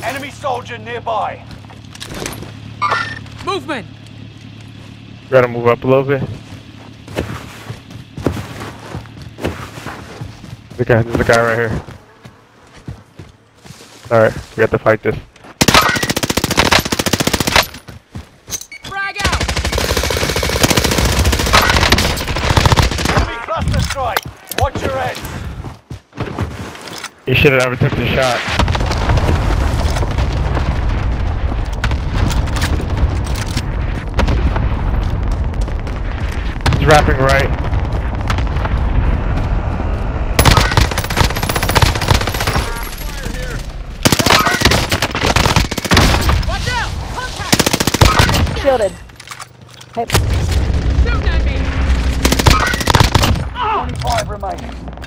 Enemy soldier nearby. Movement! Gotta move up a little bit. There's a guy right here. Alright, we have to fight this. Frag out! Enemy cluster strike. Watch your head. He should have never took the shot. He's wrapping right. Watch out! Contact! Shielded. Hey. Shooting at me! 25 remain.